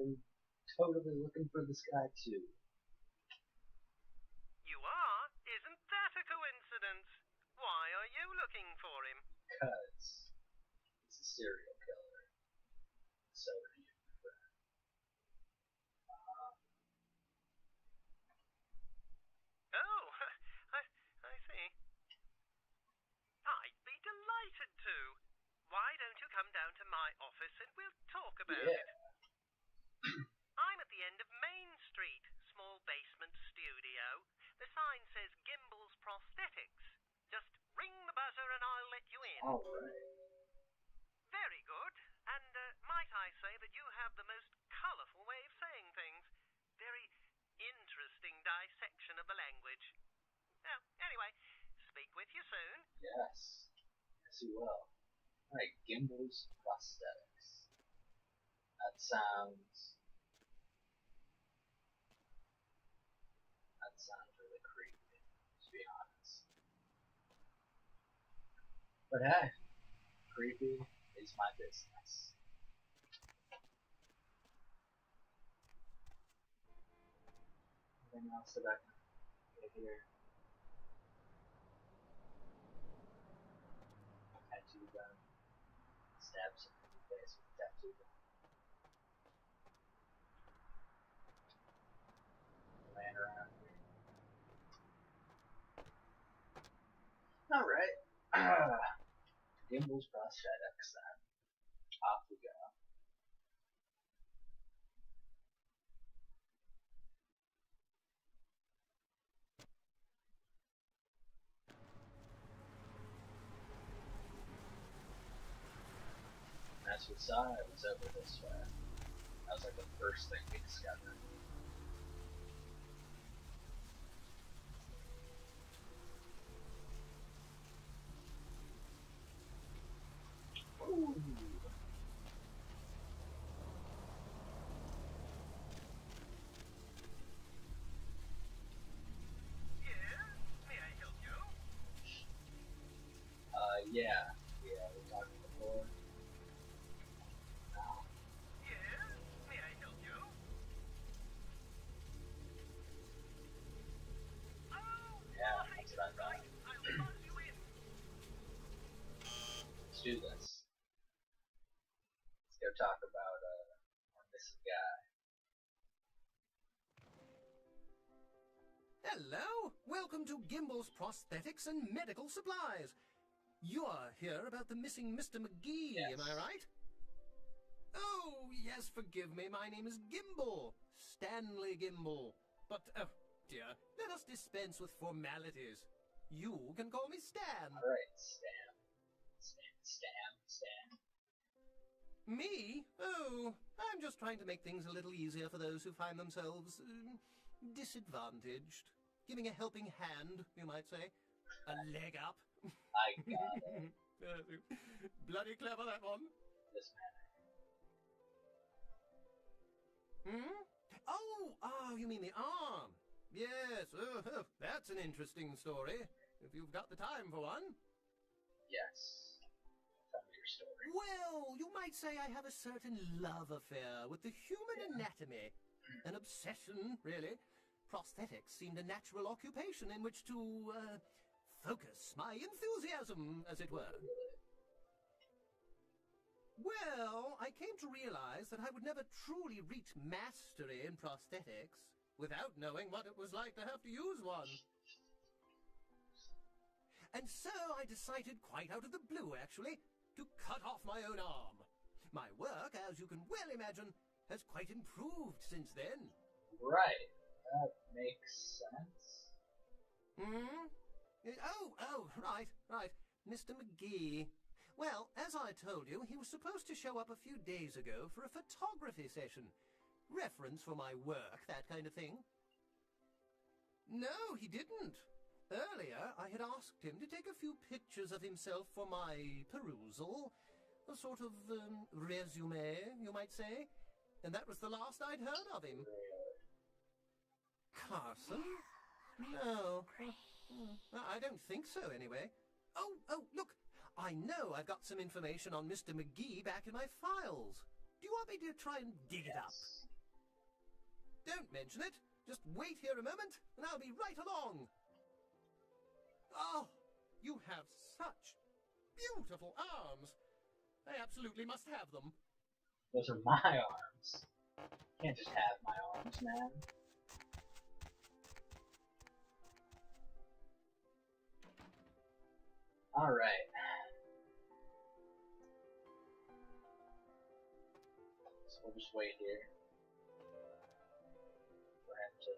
I'm totally looking for this guy too. You are? Isn't that a coincidence? Why are you looking for him? Because he's a serial killer. So are you, my friend. Oh, I see. I'd be delighted to. Why don't you come down to my office and we'll talk about it? I'm at the end of Main Street, small basement studio. The sign says Gimbel's Prosthetics. Just ring the buzzer and I'll let you in. All right. Very good. And might I say that you have the most colourful way of saying things. Very interesting dissection of the language. Well, anyway, speak with you soon. Yes. Yes, you will. Alright, Gimbel's Prosthetics. That sounds really creepy, to be honest. But hey, creepy is my business. Anything else that I can get here? Tattoo gun. Stab someone in the face with a tattoo gun. Laying around here. Alright. Gimbel's Prosthetics then. Off we go. As we saw, it was over this way. That was like the first thing we discovered. Ooh. Yeah, we talked before. May I help you? Oh, Yeah, that's what I thought. I'll buzz you in. Let's do this. Let's go talk about our missing guy. Hello! Welcome to Gimbel's Prosthetics and Medical Supplies. You are here about the missing Mr. McGee, Yes. am I right? Oh, yes, forgive me. My name is Gimbel. Stanley Gimbel. But, oh, dear, let us dispense with formalities. You can call me Stan. Alright, Stan. Me? Oh, I'm just trying to make things a little easier for those who find themselves disadvantaged. Giving a helping hand, you might say. A leg up. I got it. Bloody clever, that one. This man. Hmm? Oh, you mean the arm. Yes, that's an interesting story, if you've got the time for one. Yes. Tell me your story. Well, you might say I have a certain love affair with the human anatomy. An obsession, really. Prosthetics seemed a natural occupation in which to, focus my enthusiasm, as it were. Well, I came to realize that I would never truly reach mastery in prosthetics without knowing what it was like to have to use one. And so I decided, quite out of the blue actually, to cut off my own arm. My work, as you can well imagine, has quite improved since then. Right. That makes sense. Hmm? Oh, right. Mr. McGee. Well, as I told you, he was supposed to show up a few days ago for a photography session. Reference for my work, that kind of thing. No, he didn't. Earlier, I had asked him to take a few pictures of himself for my perusal. A sort of, resume, you might say. And that was the last I'd heard of him. Carson? No. I don't think so, anyway. Oh, look. I know I've got some information on Mr. McGee back in my files. Do you want me to try and dig it up? Don't mention it. Just wait here a moment, and I'll be right along. Oh, you have such beautiful arms. I absolutely must have them. Those are my arms. Can't just have my arms, man. Alright. So we'll just wait here for him to...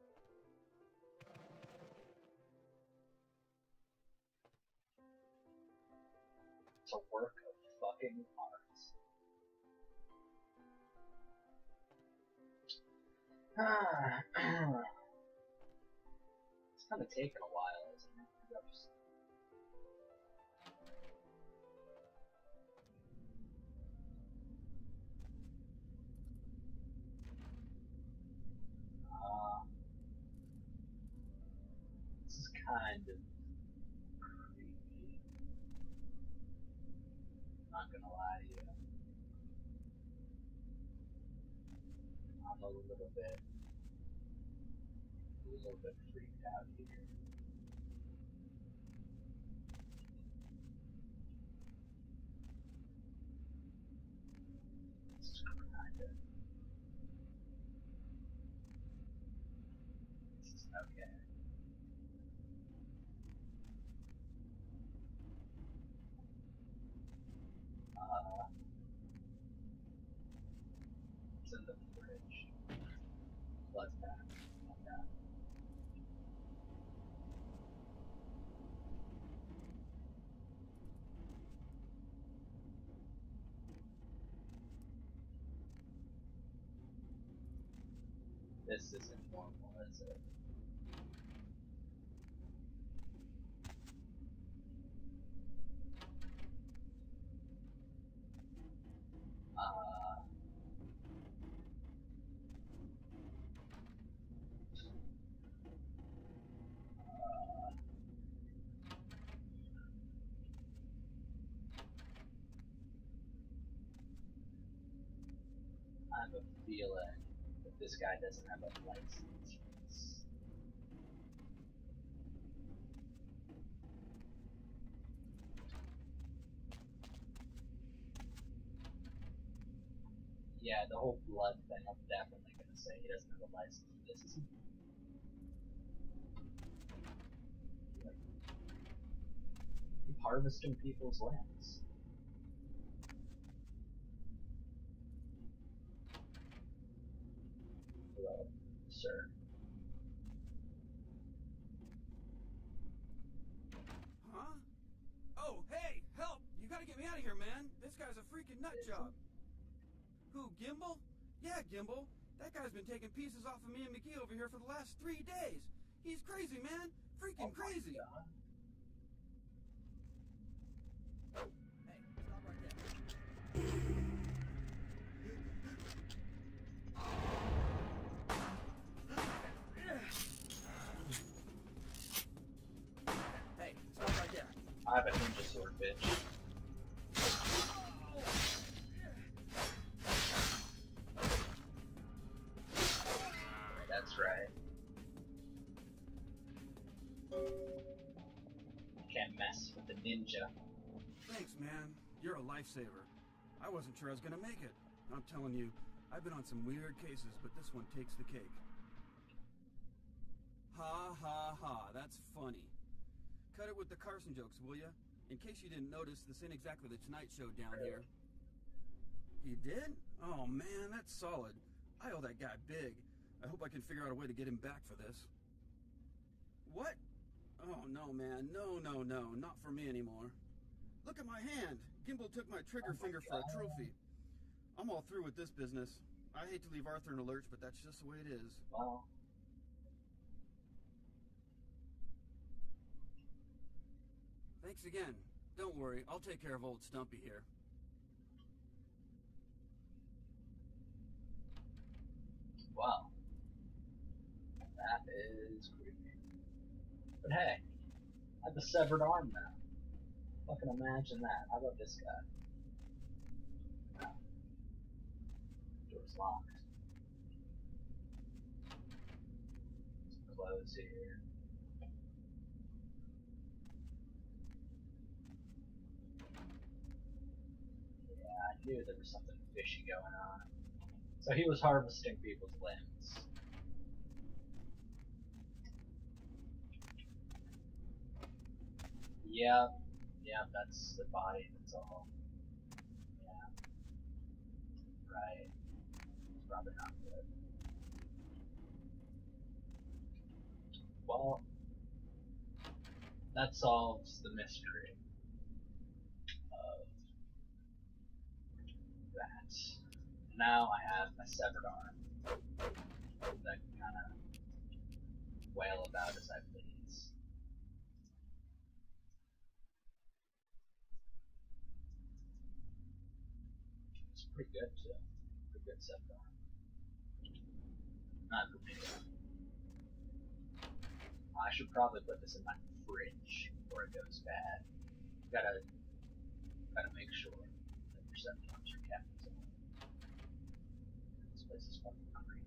It's a work of fucking art. It's kind of taken a while, isn't it? This is kind of creepy. Not gonna lie to you. I'm a little bit freaked out here. This is kinda. This is okay. It's in the fridge. What's that? Okay. This isn't normal, is it? I have a feeling that this guy doesn't have a license. Yeah, the whole blood thing, I'm definitely gonna say he doesn't have a license for this. Keep harvesting people's lands. Hello, sir. Huh? Oh, hey, help! You gotta get me out of here, man. This guy's a freaking nut job. Who, Gimbal? Yeah, Gimbal. That guy's been taking pieces off of me and McGee over here for the last 3 days. He's crazy, man. Freaking crazy. God. Hey, stop right there. Hey, stop right there. I have a ninja sword, bitch. That's right. You can't mess with the ninja. Thanks, man. You're a lifesaver. I wasn't sure I was gonna make it. I'm telling you, I've been on some weird cases, but this one takes the cake. Ha ha ha, that's funny. Cut it with the Carson jokes, will ya? In case you didn't notice, this ain't exactly the Tonight Show down here. He did? Oh man, that's solid. I owe that guy big. I hope I can figure out a way to get him back for this. What? Oh no, man. No, no, no. Not for me anymore. Look at my hand. Gimbal took my trigger finger for a trophy. I'm all through with this business. I hate to leave Arthur in a lurch, but that's just the way it is. Well, Thanks again. Don't worry, I'll take care of old Stumpy here. wow. That is creepy. But hey, I have a severed arm now. Fucking imagine that. How about this guy? No. Door's locked. clothes here. Yeah, I knew there was something fishy going on. So he was harvesting people's limbs. Yeah, that's the body, that's all. Yeah. Right. It's probably not good. Well, that solves the mystery of that. Now I have a severed arm that can kind of wail about as I please. It's pretty good too. Pretty good severed arm. Not for me. I should probably put this in my fridge before it goes bad. Gotta make sure that your severed arms are kept. So. This place is fucking creepy.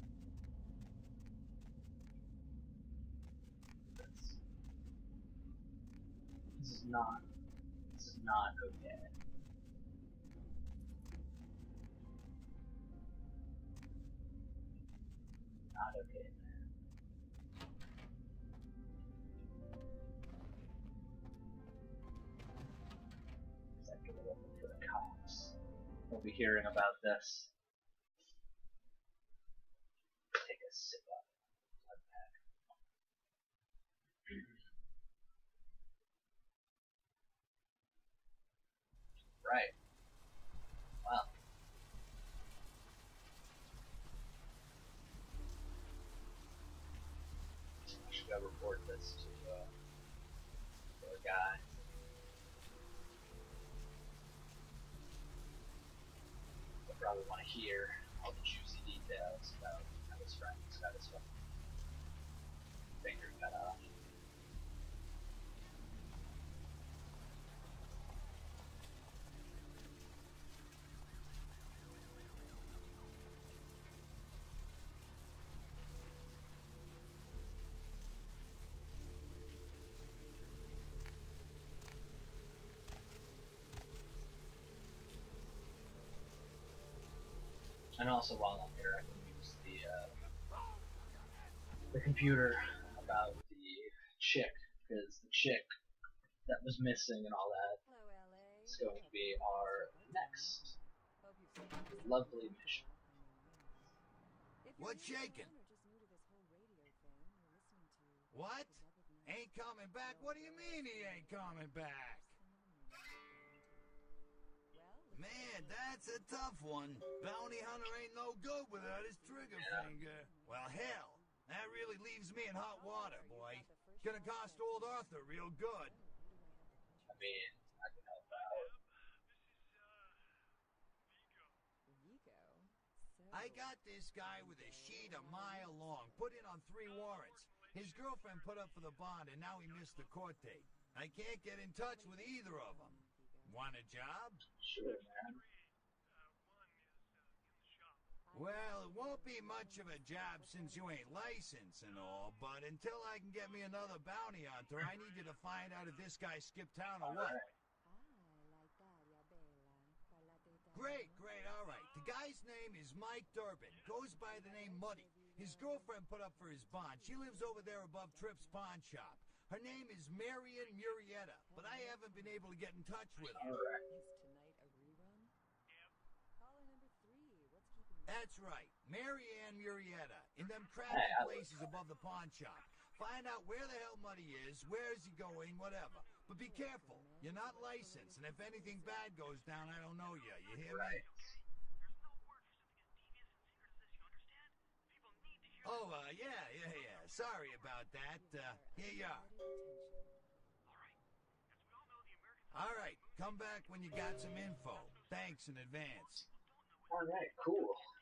This is not okay. Not okay, man. Because I have to go look for the cops. We'll be hearing about this. Take a sip of blood pack. Right. Well. I should go report this to the guy. They'll probably want to hear all the juicy details about how his friend's got his fucking finger cut off. And also, while I'm here, I can use the computer about the chick, because the chick that was missing and all that is going to be our next lovely mission. What's shaking? What? Ain't coming back? What do you mean he ain't coming back? Man, that's a tough one. Bounty hunter ain't no good without his trigger finger. Well, hell, that really leaves me in hot water, boy. It's gonna cost old Arthur real good. I mean, I can help out. I got this guy with a sheet a mile long, put in on 3 warrants. His girlfriend put up for the bond, and now he missed the court date. I can't get in touch with either of them. Want a job? Sure, man. Well, it won't be much of a job since you ain't licensed and all, but until I can get me another bounty hunter, I need you to find out if this guy skipped town or what. Great, all right. The guy's name is Mike Durbin. Goes by the name Muddy. His girlfriend put up for his bond. She lives over there above Tripp's pawn shop. Her name is Marian Murrieta, but I haven't been able to get in touch with her. That's right, Marianne Murrieta, in them crappy places above the pawn shop. Find out where the hell Muddy is, where is he going, whatever. But be careful, you're not licensed, and if anything bad goes down, I don't know you. You hear me? Oh, yeah. Sorry about that. Here you are. All right, come back when you got some info. Thanks in advance. Alright, cool.